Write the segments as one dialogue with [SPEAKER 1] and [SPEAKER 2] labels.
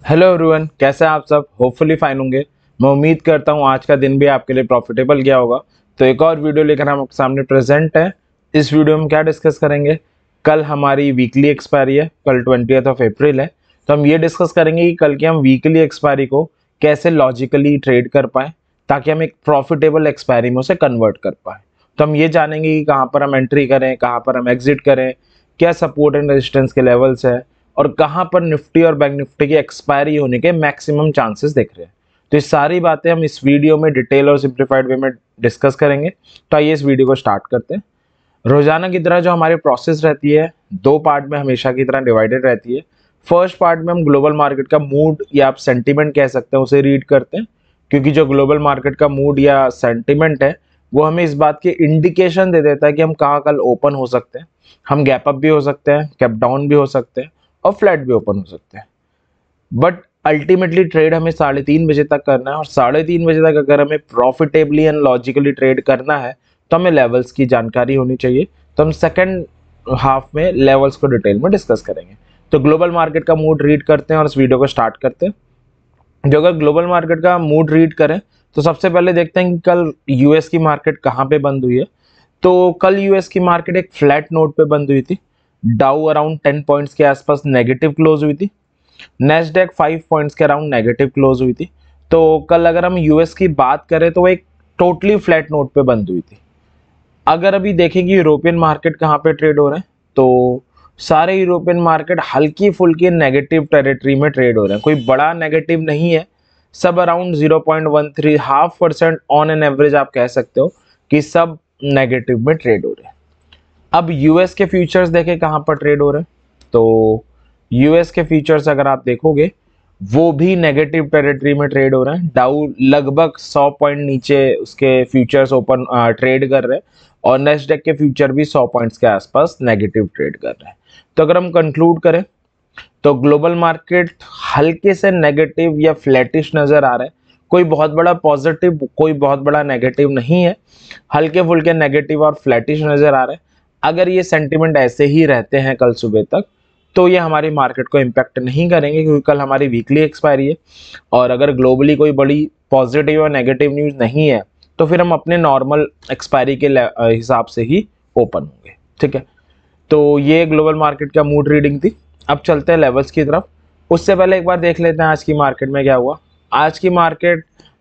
[SPEAKER 1] Hello everyone, कैसे हैं आप सब। होपफुली फाइन होंगे। मैं उम्मीद करता हूं आज का दिन भी आपके लिए प्रॉफिटेबल गया होगा। तो एक और वीडियो लेकर हम आपके सामने प्रेजेंट है। इस वीडियो में क्या डिस्कस करेंगे, कल हमारी वीकली एक्सपायरी है, कल 20th ऑफ अप्रैल है। तो हम ये डिस्कस करेंगे कि कल की हम वीकली एक्सपायरी को कैसे लॉजिकली ट्रेड कर पाएँ ताकि हम एक प्रॉफिटेबल एक्सपायरी में उसे कन्वर्ट कर पाएँ। तो हम ये जानेंगे कि कहाँ पर हम एंट्री करें, कहाँ पर हम एग्जिट करें, क्या सपोर्ट एंड रेजिस्टेंस के लेवल्स है और कहां पर निफ्टी और बैंक निफ्टी की एक्सपायरी होने के मैक्सिमम चांसेस दिख रहे हैं। तो ये सारी बातें हम इस वीडियो में डिटेल और सिंप्लीफाइड वे में डिस्कस करेंगे। तो आइए इस वीडियो को स्टार्ट करते हैं। रोजाना की तरह जो हमारी प्रोसेस रहती है, दो पार्ट में हमेशा की तरह डिवाइडेड रहती है। फर्स्ट पार्ट में हम ग्लोबल मार्केट का मूड या आप सेंटीमेंट कह सकते हैं उसे रीड करते हैं, क्योंकि जो ग्लोबल मार्केट का मूड या सेंटीमेंट है वो हमें इस बात की इंडिकेशन दे देता है कि हम कहाँ कल ओपन हो सकते हैं। हम गैप अप भी हो सकते हैं, गैप डाउन भी हो सकते हैं और फ्लैट भी ओपन हो सकते हैं। बट अल्टीमेटली ट्रेड हमें 3:30 बजे तक करना है और 3:30 बजे तक अगर हमें प्रॉफिटेबली एंड लॉजिकली ट्रेड करना है तो हमें लेवल्स की जानकारी होनी चाहिए। तो हम सेकेंड हाफ में लेवल्स को डिटेल में डिस्कस करेंगे। तो ग्लोबल मार्केट का मूड रीड करते हैं और इस वीडियो को स्टार्ट करते हैं। जो अगर ग्लोबल मार्केट का मूड रीड करें तो सबसे पहले देखते हैं कि कल यूएस की मार्केट कहाँ पे बंद हुई है। तो कल यूएस की मार्केट एक फ्लैट नोट पे बंद हुई थी। डाउ अराउंड 10 पॉइंट्स के आसपास नेगेटिव क्लोज हुई थी। नेस्डैक 5 पॉइंट्स के अराउंड नेगेटिव क्लोज हुई थी। तो कल अगर हम यूएस की बात करें तो वो एक टोटली फ्लैट नोट पे बंद हुई थी। अगर अभी देखें कि यूरोपियन मार्केट कहाँ पे ट्रेड हो रहे हैं, तो सारे यूरोपियन मार्केट हल्की फुल्की नेगेटिव टेरिटरी में ट्रेड हो रहे हैं। कोई बड़ा नेगेटिव नहीं है, सब अराउंड 0.13 0.5% ऑन एन एवरेज आप कह सकते हो कि सब नेगेटिव में ट्रेड हो रहे हैं। अब यूएस के फ्यूचर्स देखें कहाँ पर ट्रेड हो रहे हैं। तो यूएस के फ्यूचर्स अगर आप देखोगे वो भी नेगेटिव टेरिटरी में ट्रेड हो रहे हैं। डाउ लगभग 100 पॉइंट नीचे उसके फ्यूचर्स ओपन ट्रेड कर रहे हैं और नेस्डैक के फ्यूचर भी 100 पॉइंट्स के आसपास नेगेटिव ट्रेड कर रहे हैं। तो अगर हम कंक्लूड करें तो ग्लोबल मार्केट हल्के से नेगेटिव या फ्लैटिश नजर आ रहा है। कोई बहुत बड़ा पॉजिटिव, कोई बहुत बड़ा नेगेटिव नहीं है, हल्के फुल्के नेगेटिव और फ्लैटिश नजर आ रहे हैं। अगर ये सेंटिमेंट ऐसे ही रहते हैं कल सुबह तक तो ये हमारी मार्केट को इम्पैक्ट नहीं करेंगे, क्योंकि कल हमारी वीकली एक्सपायरी है और अगर ग्लोबली कोई बड़ी पॉजिटिव और नेगेटिव न्यूज़ नहीं है तो फिर हम अपने नॉर्मल एक्सपायरी के हिसाब से ही ओपन होंगे। ठीक है, तो ये ग्लोबल मार्केट का मूड रीडिंग थी। अब चलते हैं लेवल्स की तरफ। उससे पहले एक बार देख लेते हैं आज की मार्केट में क्या हुआ। आज की market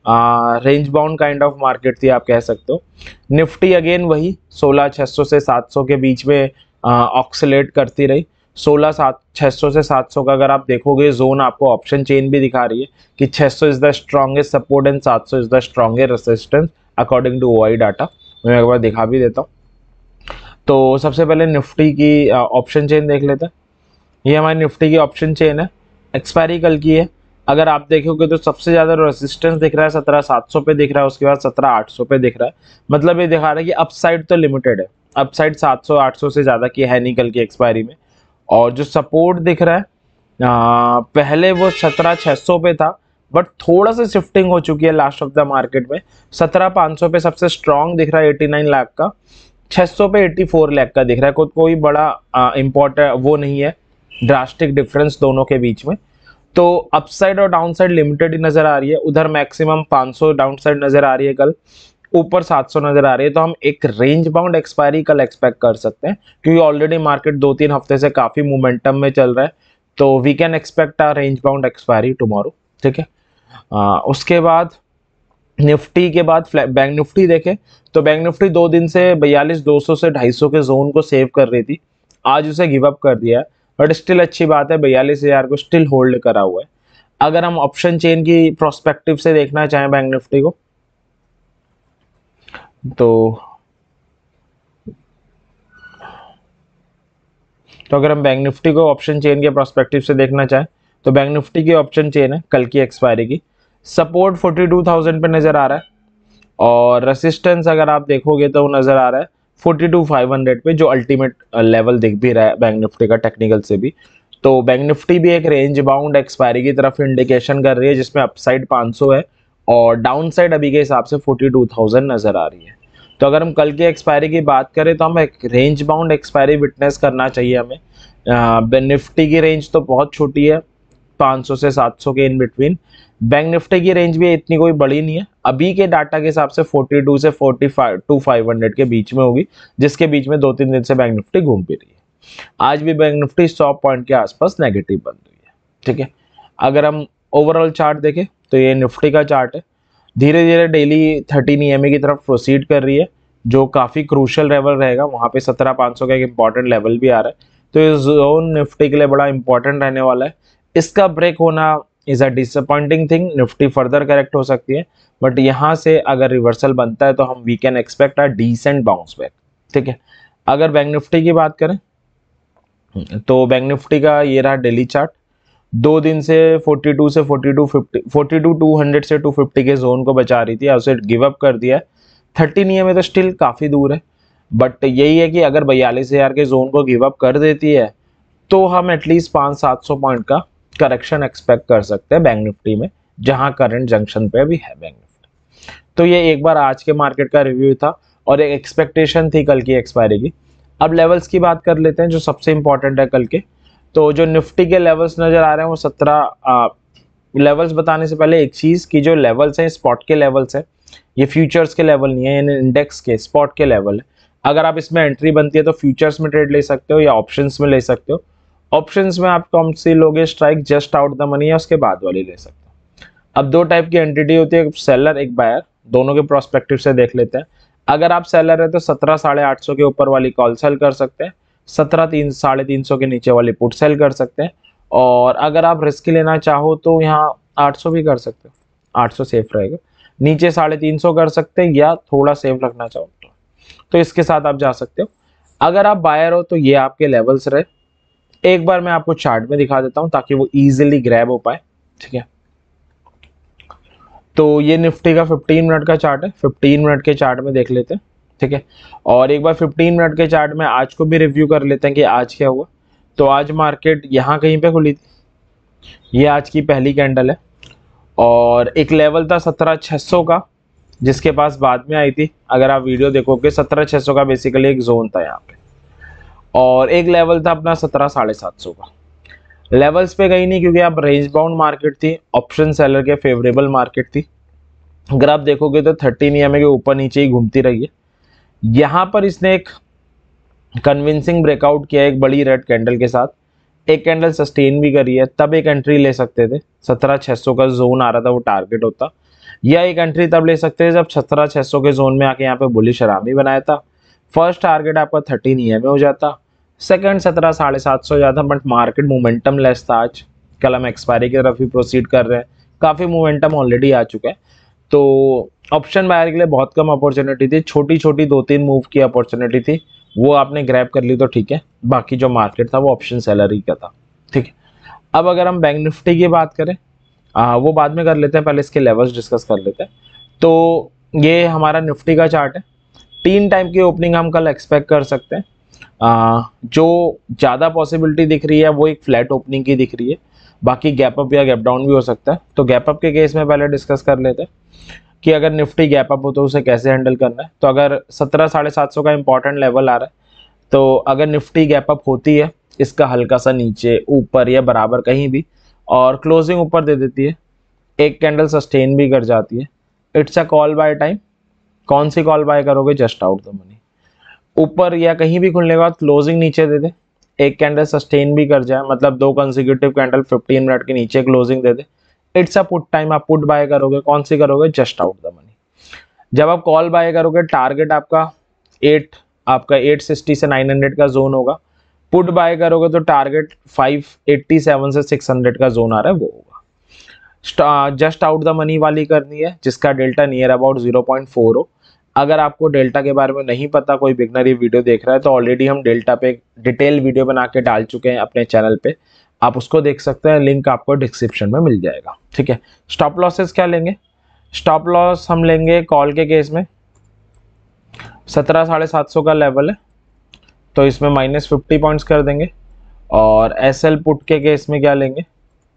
[SPEAKER 1] range bound kind of market थी, आप कह सकते हो। निफ्टी अगेन वही 16,600 से 700 के बीच में ऑक्सिलेट करती रही। 16,600 से 700 का अगर आप देखोगे जोन आपको ऑप्शन चेन भी दिखा रही है कि 600 is the strongest support and 700 is the strongest resistance according to OI data. मैं एक बार दिखा भी देता हूँ। तो सबसे पहले निफ्टी की ऑप्शन चेन देख लेते हैं। ये हमारी निफ्टी की ऑप्शन चेन है, एक्सपायरी कल की है। अगर आप देखोगे तो सबसे ज़्यादा रेजिस्टेंस दिख रहा है 17,700 पे दिख रहा है, उसके बाद 17,800 पे दिख रहा है। मतलब ये दिखा रहा है कि अपसाइड तो लिमिटेड है, अपसाइड 700-800 से ज़्यादा की है नहीं कल की एक्सपायरी में। और जो सपोर्ट दिख रहा है पहले वो 17,600 पे था, बट थोड़ा सा शिफ्टिंग हो चुकी है लास्ट ऑफ द मार्केट में। 17,500 पे सबसे स्ट्रॉन्ग दिख रहा है 89 लाख का, 600 पे 84 लाख का दिख रहा है। कोई बड़ा इम्पोर्टेंट वो नहीं है, ड्रास्टिक डिफरेंस दोनों के बीच में। तो अपसाइड और डाउनसाइड लिमिटेड ही नजर आ रही है। उधर मैक्सिमम 500 डाउनसाइड नजर आ रही है कल, ऊपर 700 नजर आ रही है। तो हम एक रेंज बाउंड एक्सपायरी कल एक्सपेक्ट कर सकते हैं, क्योंकि ऑलरेडी मार्केट 2-3 हफ्ते से काफी मोमेंटम में चल रहा है। तो we can expect a range bound expiry tomorrow. ठीक है, उसके बाद निफ्टी के बाद बैंक निफ्टी देखें तो बैंक निफ्टी 2 दिन से 42,200 से 250 के जोन को सेव कर रही थी। आज उसे गिव अप कर दिया है, बट स्टिल अच्छी बात है, 42,000 को स्टिल होल्ड करा हुआ है। अगर हम ऑप्शन चेन की प्रोस्पेक्टिव से देखना चाहें बैंक निफ्टी को तो अगर हम बैंक निफ्टी को ऑप्शन चेन के प्रोस्पेक्टिव से देखना चाहें तो बैंक निफ्टी की ऑप्शन चेन है कल की एक्सपायरी की। सपोर्ट 42,000 पे नजर आ रहा है और रेसिस्टेंस अगर आप देखोगे तो वो नजर आ रहा है 42,500 पे, जो अल्टीमेट लेवल दिख भी रहा है बैंक निफ्टी का टेक्निकल से भी। तो बैंक निफ्टी भी एक रेंज बाउंड एक्सपायरी की तरफ इंडिकेशन कर रही है, जिसमें अपसाइड 500 है और डाउन साइड अभी के हिसाब से 42,000 नजर आ रही है। तो अगर हम कल की एक्सपायरी की बात करें तो हम एक रेंज बाउंड एक्सपायरी विटनेस करना चाहिए हमें। निफ्टी की रेंज तो बहुत छोटी है, 500 से 700 के इन बिटवीन। बैंक निफ्टी की रेंज भी इतनी कोई बड़ी नहीं है, अभी के डाटा के हिसाब से 42 से 45 टू 500 के बीच में होगी, जिसके बीच में 2-3 दिन से बैंक निफ्टी घूम भी रही है। आज भी बैंक निफ्टी 100 पॉइंट के आसपास नेगेटिव बंद हुई है। ठीक है, अगर हम ओवरऑल चार्ट देखें तो ये निफ्टी का चार्ट है, धीरे धीरे डेली 13 EMA की तरफ प्रोसीड कर रही है, जो काफ़ी क्रूशियल लेवल रहेगा। वहाँ पे 17,500 का एक इंपॉर्टेंट लेवल भी आ रहा है, तो ये जोन निफ्टी के लिए बड़ा इंपॉर्टेंट रहने वाला है। इसका ब्रेक होना is a disappointing thing, Nifty further correct हो सकती है, बट यहाँ से अगर रिवर्सल बनता है तो हम we can expect a decent bounce back. ठीक है, अगर बैंक निफ्टी की बात करें तो बैंक निफ्टी का ये रहा डेली चार्ट, 2 दिन से 42 से 200 से 250 के जोन को बचा रही थी, उसे गिव अप कर दिया है। 13 EMA तो स्टिल काफ़ी दूर है, बट यही है कि अगर 42,000 के जोन को गिव अप कर देती है तो हम एटलीस्ट 500-700 पॉइंट का करेक्शन एक्सपेक्ट कर सकते हैं बैंक निफ्टी में, जहां करंट जंक्शन पे भी है बैंक निफ्टी। तो ये एक बार आज के मार्केट का रिव्यू था और एक एक्सपेक्टेशन थी कल की एक्सपायरी की। अब लेवल्स की बात कर लेते हैं जो सबसे इंपॉर्टेंट है कल के। तो जो निफ्टी के लेवल्स नजर आ रहे हैं वो 17 लेवल्स बताने से पहले एक चीज की, जो लेवल्स हैं स्पॉट के लेवल्स है, ये फ्यूचर्स के लेवल नहीं है, यानी इंडेक्स के स्पॉट के लेवल है। अगर आप इसमें एंट्री बनती है तो फ्यूचर्स में ट्रेड ले सकते हो या ऑप्शंस में ले सकते हो। ऑप्शंस में आप कौन सी लोगे, strike, just out the money या उसके बाद वाली ले सकते हो। अब 2 टाइप की एंटिटी होती है, एक सेलर एक बायर, दोनों के प्रोस्पेक्टिव से देख लेते हैं। अगर आप सेलर है तो 17,800 के ऊपर वाली कॉल सेल कर सकते हैं, 17,350 के नीचे वाली पुट सेल कर सकते हैं, और अगर आप रिस्क लेना चाहो तो यहाँ 800 भी कर सकते हो, 800 सेफ रहेगा। नीचे 350 कर सकते हैं, या थोड़ा सेफ रखना चाहो तो इसके साथ आप जा सकते हो। अगर आप बायर हो तो ये आपके लेवल्स रहे। एक बार मैं आपको चार्ट में दिखा देता हूं ताकि वो इजीली ग्रैब हो पाए। ठीक है, तो ये निफ्टी का 15 मिनट का चार्ट है, 15 मिनट के चार्ट में देख लेते हैं। ठीक है, और एक बार 15 मिनट के चार्ट में आज को भी रिव्यू कर लेते हैं कि आज क्या हुआ। तो आज मार्केट यहाँ कहीं पे खुली थी, ये आज की पहली कैंडल है, और एक लेवल था 17,600 का जिसके पास बाद में आई थी। अगर आप वीडियो देखोगे 17,600 का बेसिकली एक जोन था यहाँ पे, और एक लेवल था अपना 17,750 का। लेवल्स पे गई नहीं क्योंकि आप रेंज बाउंड मार्केट थी, ऑप्शन सेलर के फेवरेबल मार्केट थी। अगर आप देखोगे तो 13 EMA के ऊपर नीचे ही घूमती रही है। यहाँ पर इसने एक कन्विंसिंग ब्रेकआउट किया एक बड़ी रेड कैंडल के साथ, एक कैंडल सस्टेन भी करी है, तब एक एंट्री ले सकते थे। 17,600 का जोन आ रहा था, वो टारगेट होता, या एक एंट्री तब ले सकते थे जब 17,600 के जोन में आके यहाँ पे बुलिश आरामी बनाया था। फर्स्ट टारगेट आपका 13 EMA हो जाता, सेकंड 17,750 जाता, बट मार्केट मोमेंटम लेस था आज। कल हम एक्सपायरी की तरफ ही प्रोसीड कर रहे हैं, काफ़ी मोमेंटम ऑलरेडी आ चुका है, तो ऑप्शन बायर के लिए बहुत कम अपॉर्चुनिटी थी, छोटी छोटी 2-3 मूव की अपॉर्चुनिटी थी, वो आपने ग्रैब कर ली तो ठीक है, बाकी जो मार्केट था वो ऑप्शन सेलर ही का था। ठीक है, अब अगर हम बैंक निफ्टी की बात करें, वो बाद में कर लेते हैं, पहले इसके लेवल्स डिस्कस कर लेते हैं। तो ये हमारा निफ्टी का चार्ट है, 3 टाइम की ओपनिंग हम कल एक्सपेक्ट कर सकते हैं। जो ज़्यादा पॉसिबिलिटी दिख रही है वो एक फ्लैट ओपनिंग की दिख रही है, बाकी गैप अप या गैप डाउन भी हो सकता है। तो गैप अप के केस में पहले डिस्कस कर लेते हैं कि अगर निफ्टी गैप अप हो तो उसे कैसे हैंडल करना है। तो अगर 17,750 का इंपॉर्टेंट लेवल आ रहा है, तो अगर निफ्टी गैप अप होती है इसका हल्का सा नीचे, ऊपर या बराबर कहीं भी, और क्लोजिंग ऊपर दे देती है, एक कैंडल सस्टेन भी कर जाती है, it's a call buy time. कौन सी कॉल बाय करोगे, जस्ट आउट द मनी। ऊपर या कहीं भी खुलने के बाद क्लोजिंग नीचे दे दे, एक कैंडल सस्टेन भी कर जाए, मतलब 2 कंसेक्यूटिव कैंडल 15 मिनट के नीचे क्लोजिंग दे दे, इट्स अ पुट टाइम। आप पुट बाय करोगे, कौन सी करोगे, जस्ट आउट द मनी। जब आप कॉल बाय करोगे टारगेट आपका 860 से 900 का जोन होगा, पुट बाय करोगे तो टारगेट 587 से 600 का जोन आ रहा है वो होगा। जस्ट आउट द मनी वाली करनी है जिसका डेल्टा नियर अबाउट 0.4 हो। अगर आपको डेल्टा के बारे में नहीं पता, कोई बिगनर ये वीडियो देख रहा है, तो ऑलरेडी हम डेल्टा पे डिटेल वीडियो बना के डाल चुके हैं अपने चैनल पे, आप उसको देख सकते हैं, लिंक आपको डिस्क्रिप्शन में मिल जाएगा। ठीक है, स्टॉप लॉसेस क्या लेंगे, स्टॉप लॉस हम लेंगे कॉल के केस में 17,750 का लेवल है, तो इसमें -50 पॉइंट्स कर देंगे, और एसएल पुट के केस में क्या लेंगे,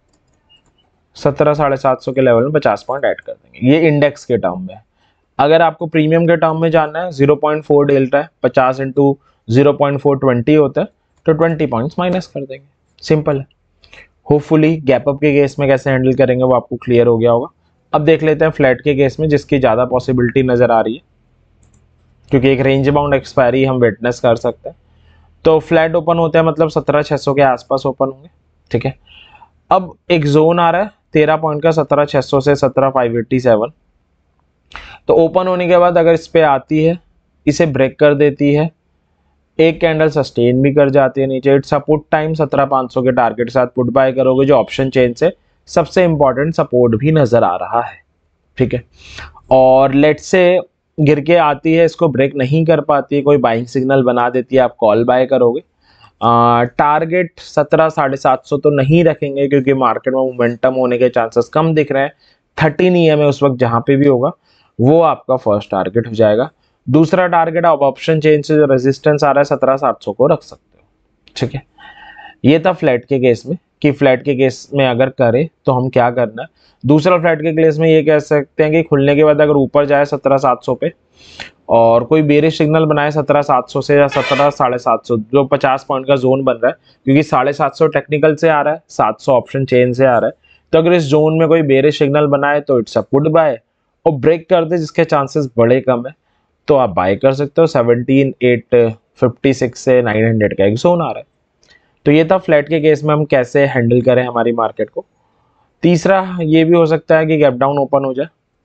[SPEAKER 1] 17,750 के लेवल में 50 पॉइंट ऐड कर देंगे। ये इंडेक्स के टर्म में है। अगर आपको प्रीमियम के टर्म में जानना है, 0.4 डेल्टा है, 50 × 0.4 20 होता है, तो 20 पॉइंट्स माइनस कर देंगे, सिंपल है। होपफुली गैप अप के केस में कैसे हैंडल करेंगे वो आपको क्लियर हो गया होगा। अब देख लेते हैं फ्लैट के केस में, जिसकी ज़्यादा पॉसिबिलिटी नज़र आ रही है, क्योंकि एक रेंज बाउंड एक्सपायरी हम विटनेस कर सकते हैं। तो फ्लैट ओपन होते हैं मतलब 17,600 के आसपास ओपन होंगे, ठीक है। अब एक जोन आ रहा है 13 पॉइंट का, 17,600 से 17,587। तो ओपन होने के बाद अगर इस पे आती है, इसे ब्रेक कर देती है, एक कैंडल सस्टेन भी कर जाती है नीचे, इट्स अ पुट टाइम, 17,500 के टारगेट के साथ पुट बाय करोगे, जो ऑप्शन चेन से सबसे इंपॉर्टेंट सपोर्ट भी नजर आ रहा है, ठीक है। और लेट से गिर के आती है, इसको ब्रेक नहीं कर पाती है, कोई बाइंग सिग्नल बना देती है, आप कॉल बाय करोगे। टारगेट 17,750 तो नहीं रखेंगे, क्योंकि मार्केट में मोमेंटम होने के चांसेस कम दिख रहे हैं। 13 EMA उस वक्त जहां पे भी होगा वो आपका फर्स्ट टारगेट हो जाएगा। दूसरा टारगेट आप ऑप्शन चेन से जो रेजिस्टेंस आ रहा है 17,700 को रख सकते हो, ठीक है। ये था फ्लैट के केस में, कि फ्लैट के केस में अगर करे तो हम क्या करना है। दूसरा फ्लैट के केस में ये कह सकते हैं कि खुलने के बाद अगर ऊपर जाए 17,700 पे और कोई बेरिश सिग्नल बनाए 17,700 से या 17,750, जो 50 पॉइंट का जोन बन रहा है, क्योंकि 750 टेक्निकल से आ रहा है, 700 ऑप्शन चेन से आ रहा है, तो अगर इस जोन में कोई बेरिश सिग्नल बनाए तो इट्स अ पुट बाय, और ब्रेक कर दे जिसके चांसेस बड़े कम है तो आप बाय कर सकते हो। 17,856 से 900 का एक जोन आ रहा है। तो ये था फ्लैट के केस में हम कैसे हैंडल करें हमारी मार्केट को। तीसरा ये भी हो सकता है कि गैप डाउन ओपन हो जाए।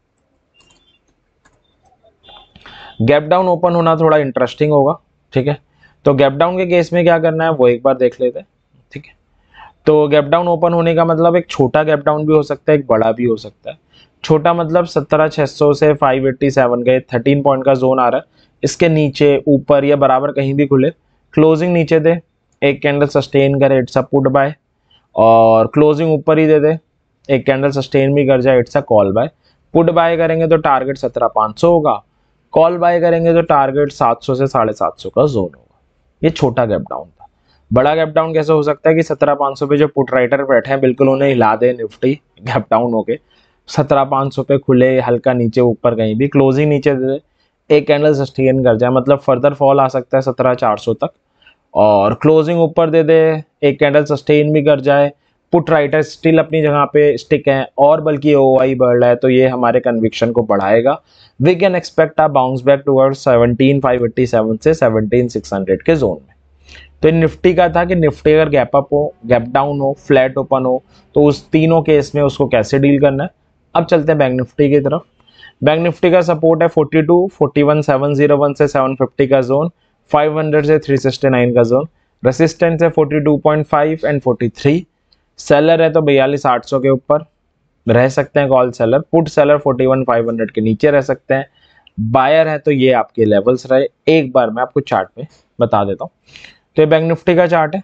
[SPEAKER 1] गैप डाउन ओपन होना थोड़ा इंटरेस्टिंग होगा, ठीक है। तो गैप डाउन के केस में क्या करना है वो एक बार देख लेते हैं, ठीक है। तो गैप डाउन ओपन होने का मतलब एक छोटा गैप डाउन भी हो सकता है, एक बड़ा भी हो सकता है। छोटा मतलब 17,600 से 587 का 13 पॉइंट का जोन आ रहा है, इसके नीचे ऊपर या बराबर कहीं भी खुले, क्लोजिंग नीचे दे, एक कैंडल सस्टेन करे, इट्स अ पुट बाय, और क्लोजिंग ऊपर ही दे दे, एक कैंडल सस्टेन भी कर जाए, it's a call buy. Put buy करेंगे तो टारगेट 17,500 होगा, कॉल बाय करेंगे तो टारगेट 700 से 750 का जोन होगा। ये छोटा गैप डाउन था। बड़ा गैप डाउन कैसे हो सकता है कि 17,500 पे जो पुट राइटर बैठे हैं बिल्कुल उन्हें हिला दे निफ्टी गैप डाउन होके, 17,500 पे खुले, हल्का नीचे ऊपर कहीं भी, क्लोजिंग नीचे दे दे, एक कैंडल सस्टेन कर जाए, मतलब फर्दर फॉल आ सकता है 17,400 तक, और क्लोजिंग ऊपर दे दे, एक कैंडल सस्टेन भी कर जाए, पुट राइटर स्टिल अपनी जगह पे स्टिक है और बल्कि ओआई बढ़ रहा है, तो ये हमारे कन्विक्शन को बढ़ाएगा। We can expect a bounce back towards 17,587 से 17,600 के जोन में। तो निफ्टी का था कि निफ्टी अगर गैप अप हो, गैप डाउन हो, फ्लैट ओपन हो, तो उस तीनों केस में उसको कैसे डील करना है। अब चलते हैं बैंक निफ्टी की तरफ। बैंक निफ्टी का सपोर्ट है 42, 41,701 से 750 का जोन, 500 से 369 का जोन, रेसिस्टेंस है 42.5 एंड 43। सेलर है तो 42,800 के ऊपर रह सकते हैं कॉल सेलर, पुट सेलर 41,500 के नीचे रह सकते हैं, बायर है तो ये आपके लेवल्स रहे। एक बार मैं आपको चार्ट में बता देता हूँ। तो ये बैंक निफ्टी का चार्ट है,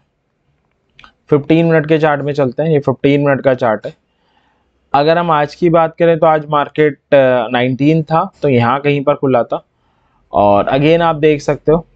[SPEAKER 1] 15 मिनट के चार्ट में चलते हैं। ये 15 मिनट का चार्ट है। अगर हम आज की बात करें तो आज मार्केट 19 था, तो यहाँ कहीं पर खुला था, और अगेन आप देख सकते हो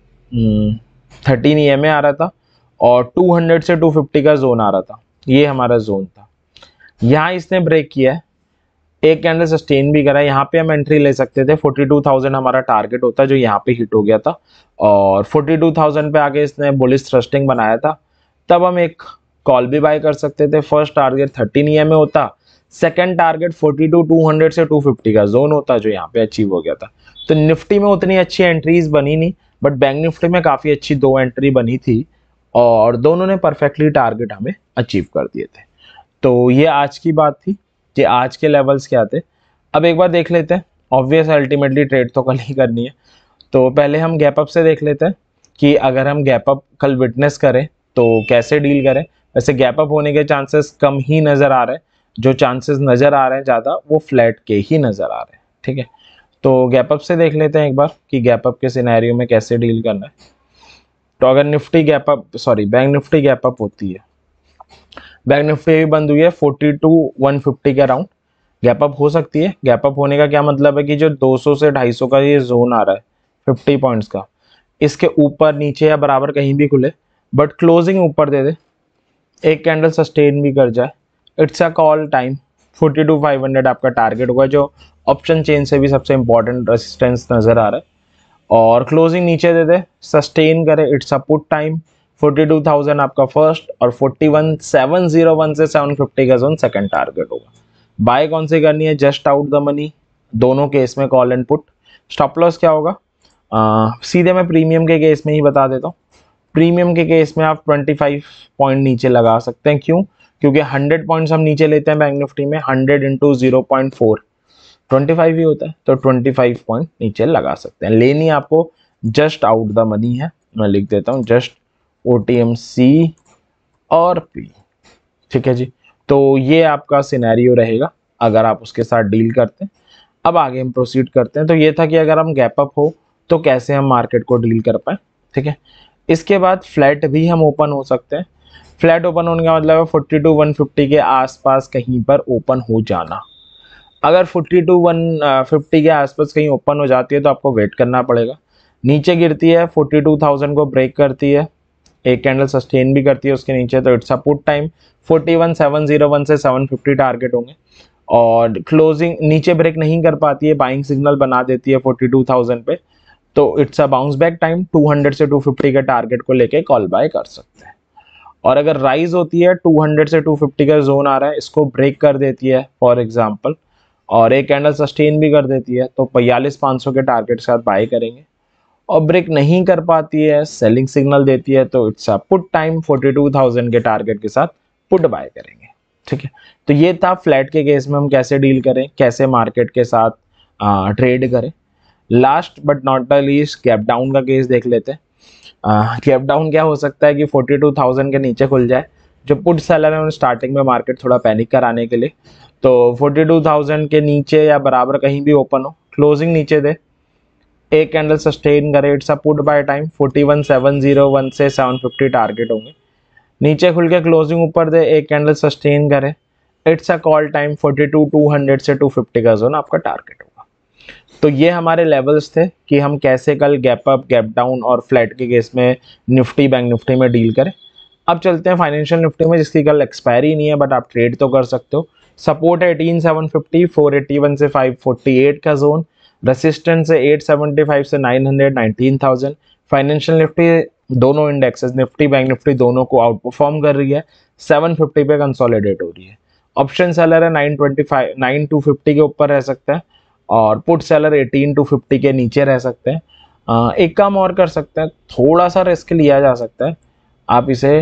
[SPEAKER 1] 13 EMA आ रहा था और 200 से 250 का जोन आ रहा था, ये हमारा जोन था। यहाँ इसने ब्रेक किया है, एक कैंडल सस्टेन भी करा है, यहाँ पे हम एंट्री ले सकते थे, 42,000 हमारा टारगेट होता जो यहाँ पे हिट हो गया था, और 42,000 पे आके इसने बुलिश थ्रस्टिंग बनाया था, तब हम एक कॉल भी बाय कर सकते थे। फर्स्ट टारगेट 13 EMA होता, सेकंड टारगेट 42,200 से 250 का जोन होता जो यहाँ पे अचीव हो गया था। तो निफ्टी में उतनी अच्छी एंट्रीज बनी नहीं, बट बैंक निफ्टी में काफी अच्छी 2 एंट्री बनी थी और दोनों ने परफेक्टली टारगेट हमें अचीव कर दिए थे। तो ये आज की बात थी कि आज के लेवल्स क्या थे। अब एक बार देख लेते हैं, ऑब्वियस अल्टीमेटली ट्रेड तो कल ही करनी है, तो पहले हम गैप अप से देख लेते हैं कि अगर हम गैप अप कल विटनेस करें तो कैसे डील करें। वैसे गैप अप होने के चांसेस कम ही नज़र आ रहे हैं, जो चांसेस नज़र आ रहे हैं ज़्यादा वो फ्लैट के ही नज़र आ रहे हैं, ठीक है। तो गैप अप से देख लेते हैं एक बार कि गैप अप के सिनेरियो में कैसे डील करना है। तो अगर Nifty gap up, sorry bank Nifty gap up होती है, बैंक निफ्टी भी बंद हुई है 42,150 के अराउंड, गैप अप हो सकती है। गैप अप होने का क्या मतलब है कि जो 200 से 250 का ये जोन आ रहा है 50 पॉइंट्स का, इसके ऊपर नीचे या बराबर कहीं भी खुले, बट क्लोजिंग ऊपर दे दे, एक कैंडल सस्टेन भी कर जाए, इट्स अ कॉल टाइम। 42,500 आपका टारगेट होगा, जो ऑप्शन चेन से भी सबसे इंपॉर्टेंट रेसिस्टेंस नजर आ रहा है, और क्लोजिंग नीचे दे दे, सस्टेन करे, इट्स अ पुट टाइम। 42,000 आपका फर्स्ट और 41,701 से 750 का जोन सेकंड टारगेट होगा। बाय कौन सी करनी है? जस्ट आउट द मनी, दोनों केस में call and put. Stop loss क्या होगा? सीधे मैं प्रीमियम के केस में ही बता देता हूँ। प्रीमियम के केस में आप 25 पॉइंट नीचे लगा सकते हैं। क्यों? क्योंकि 100 पॉइंट्स हम नीचे लेते हैं बैंक निफ्टी में, 100 इंटू 0.4 25 ही होता है, तो 25 पॉइंट नीचे लगा सकते हैं। लेनी आपको जस्ट आउट द मनी है, मैं लिख देता हूँ जस्ट OTMC और P, ठीक है जी। तो ये आपका सिनेरियो रहेगा अगर आप उसके साथ डील करते हैं। अब आगे हम प्रोसीड करते हैं। तो ये था कि अगर हम गैप अप हो तो कैसे हम मार्केट को डील कर पाए, ठीक है। इसके बाद फ्लैट भी हम ओपन हो सकते हैं। फ्लैट ओपन होने का मतलब है 42,150 के आसपास कहीं पर ओपन हो जाना। अगर 42,150 के आसपास कहीं ओपन हो जाती है तो आपको वेट करना पड़ेगा। नीचे गिरती है, 42,000 को ब्रेक करती है, एक कैंडल सस्टेन भी करती है उसके नीचे, तो इट्स अ पुट टाइम। 41,701 से 750 टारगेट होंगे। और क्लोजिंग नीचे ब्रेक नहीं कर पाती है, बाइंग सिग्नल बना देती है 42,000 पे, तो it's a bounce back time. 200 से 250 के टारगेट को लेके कॉल बाय कर सकते हैं। और अगर राइज होती है, 200 से 250 का जोन आ रहा है, इसको ब्रेक कर देती है फॉर एग्जांपल, और एक कैंडल सस्टेन भी कर देती है, तो 42,500 के टारगेट के साथ बाय करेंगे। और ब्रेक नहीं कर पाती है, सेलिंग सिग्नल देती है, तो इट्स अ पुट टाइम। 42,000 के टारगेट के साथ पुट बाय करेंगे, ठीक है। तो ये था फ्लैट के केस में हम कैसे डील करें, कैसे मार्केट के साथ ट्रेड करें। Last but not the least gap down का केस देख लेते हैं। गैप डाउन क्या हो सकता है कि 42,000 के नीचे खुल जाए। जो पुट सेलर है स्टार्टिंग में मार्केट थोड़ा पैनिक कराने के लिए, तो 42,000 के नीचे या बराबर कहीं भी ओपन हो, क्लोजिंग नीचे दे, एक कैंडल सस्टेन करे, it's a put buy time. 41,701 से 750 टारगेट होंगे। नीचे खुल के क्लोजिंग ऊपर दे, एक कैंडल सस्टेन करे, इट्स अ कॉल टाइम। 42,200 से 250 का जोन आपका टारगेट होगा। तो ये हमारे लेवल्स थे कि हम कैसे कल गैप अप, गैप डाउन और फ्लैट के केस में निफ्टी, बैंक निफ्टी में डील करें। अब चलते हैं फाइनेंशियल निफ्टी में, जिसकी कल एक्सपायरी नहीं है बट आप ट्रेड तो कर सकते हो। सपोर्ट है 18,750, 481 से 548 का जोन, रेसिस्टेंस है 875 से 900, 19,000। फाइनेंशियल निफ्टी दोनों इंडेक्सेस, निफ्टी बैंक निफ्टी दोनों को आउट परफॉर्म कर रही है, 750 पे कंसोलिडेट हो रही है। ऑप्शन सेलर है 925, 9,250 के ऊपर रह सकता है, और पुट सेलर 18,250 के नीचे रह सकते हैं। एक काम और कर सकते हैं, थोड़ा सा रिस्क लिया जा सकता है, आप इसे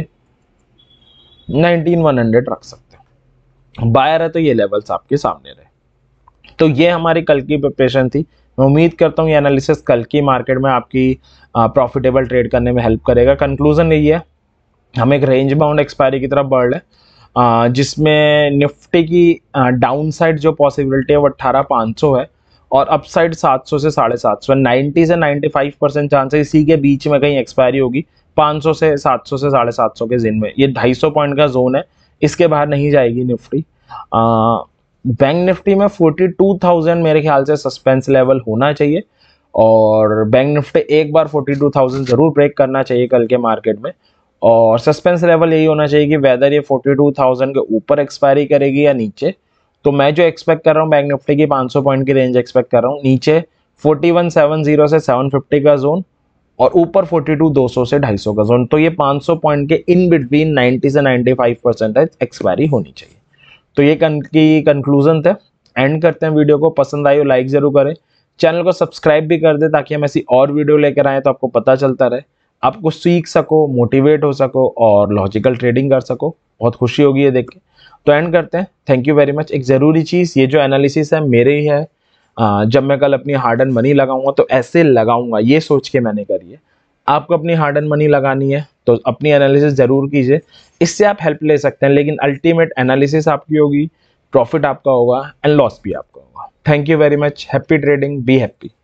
[SPEAKER 1] 19,100 रख सकते हैं। बायर है तो ये लेवल्स आपके सामने रहे। तो ये हमारी कल की प्रिपरेशन थी। मैं उम्मीद करता हूँ ये एनालिसिस कल की मार्केट में आपकी प्रॉफिटेबल ट्रेड करने में हेल्प करेगा। कंक्लूजन यही है, हम एक रेंज बाउंड एक्सपायरी की तरफ बढ़ रहे हैं, जिसमें निफ्टी की डाउन साइड जो पॉसिबिलिटी है वो 18,500 है, और अपसाइड 700 से 750, 90 से 95% चांस है इसी के बीच में कहीं एक्सपायरी होगी। 500 से 700 से 750 के जिन में, ये 250 पॉइंट का जोन है, इसके बाहर नहीं जाएगी निफ्टी। बैंक निफ्टी में 42,000 मेरे ख्याल से सस्पेंस लेवल होना चाहिए, और बैंक निफ्टी एक बार 42,000 जरूर ब्रेक करना चाहिए कल के मार्केट में। और सस्पेंस लेवल यही होना चाहिए कि वेदर ये 42,000 के ऊपर एक्सपायरी करेगी या नीचे। तो मैं जो एक्सपेक्ट कर रहा हूँ बैंक निफ्टी की 500 पॉइंट की रेंज एक्सपेक्ट कर रहा हूँ, नीचे 41,700 से 750 का जोन, और ऊपर 42,200 से 250 का जोन। तो ये 500 पॉइंट के इन बिटवीन 90 से 95% एक्सपायरी होनी चाहिए। तो ये की कंक्लूजन थे। एंड करते हैं वीडियो को, पसंद आई हो लाइक जरूर करें, चैनल को सब्सक्राइब भी कर दे ताकि हम ऐसी और वीडियो लेकर आए तो आपको पता चलता रहे, आपको सीख सको, मोटिवेट हो सको और लॉजिकल ट्रेडिंग कर सको। बहुत खुशी होगी ये देख के। तो एंड करते हैं, थैंक यू वेरी मच। एक ज़रूरी चीज़, ये जो एनालिसिस है मेरे ही है, जब मैं कल अपनी हार्ड एंड मनी लगाऊंगा तो ऐसे लगाऊंगा ये सोच के मैंने करी है। आपको अपनी हार्ड एंड मनी लगानी है तो अपनी एनालिसिस जरूर कीजिए, इससे आप हेल्प ले सकते हैं, लेकिन अल्टीमेट एनालिसिस आपकी होगी, प्रॉफिट आपका होगा एंड लॉस भी आपका होगा। Thank you very much, happy trading, be happy.